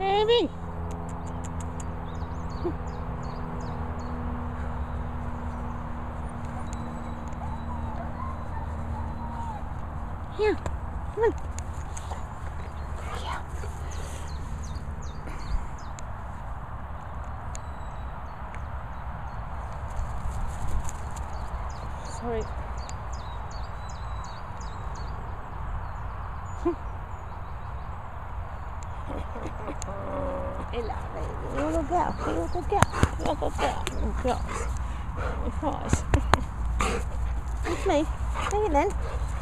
Baby. Here, come on. Yeah. Sorry. Hello, baby. You're a good girl. You're a good girl. You're a good girl. Oh, God. Your prize. It's me. Take it then.